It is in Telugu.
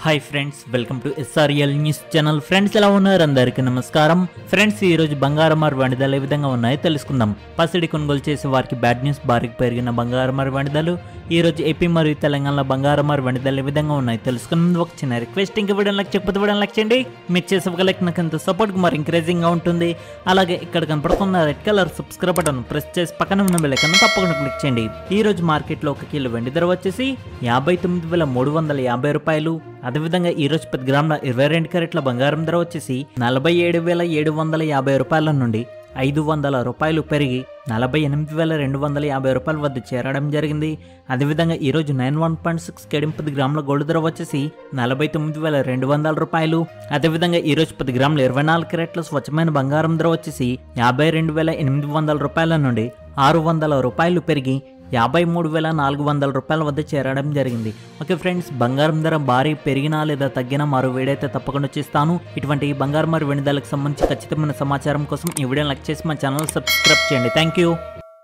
high friends welcome to SRL news channel friends ఎలా ఉన్నారు అందరికీ నమస్కారం ఫ్రెండ్స్ ఈ రోజు బంగారం మరియు వెండి ధరలు ఏ విధంగా ఉన్నాయో తెలుసుకుందాం పసిడి కొనుగోలు చేసే వారికి బ్యాడ్ న్యూస్ భారీగా పెరిగిన బంగారం మరియు వెండి ధరలు ఈ రోజు ఏపీ మరియు తెలంగాణలో బంగారం మరియు వెండి ధరలు ఏ విధంగా ఉన్నాయో తెలుసుకునేందుకు ఒక చిన్న రిక్వెస్ట్ ఇంకా వీడియోని లైక్ చేయకపోతే వీడియోని లైక్ చేయండి మీరు చేసే ఒక లైక్ నాకు ఎంతో సపోర్ట్ మరి ఎంకరేజింగ్ గా ఉంటుంది అలాగే ఇక్కడ కనపడుతున్న red colour subscribe button press చేసి పక్కన ఉన్న బెల్ ఐకాన్ తప్పకుండా క్లిక్ చేయండి ఈ రోజు మార్కెట్ లో 1 కిలో వెండి ధర వచ్చేసి 59,350 రూపాయలు అదేవిధంగా ఈ రోజు 10 గ్రాముల 22 క్యారెట్ల బంగారం ధర వచ్చేసి 47,750 రూపాయల నుండి 500 రూపాయలు పెరిగి 48,250 రూపాయల వద్ద చేరడం జరిగింది అదేవిధంగా ఈ రోజు 91.6 కేడియం 10 గ్రాముల గోల్డ్ ధర వచ్చేసి 49,200 రూపాయలు అదేవిధంగా ఈ రోజు 10 గ్రాముల 24 క్యారెట్ల స్వచ్ఛమైన బంగారం ధర వచ్చేసి 52,800 రూపాయల నుండి 600 రూపాయలు పెరిగి 53,400 రూపాయల వద్ద చేరడం జరిగింది ఓకే ఫ్రెండ్స్ బంగారం ధర భారీ పెరిగినా లేదా తగ్గినా మరో వీడియో అయితే తప్పకుండా చేస్తాను ఇటువంటి బంగారం మరియు వెండి ధరలకు సంబంధించి ఖచ్చితమైన సమాచారం కోసం ఈ వీడియోని లైక్ చేసి మా ఛానల్ సబ్స్క్రైబ్ చేయండి థ్యాంక్ యూ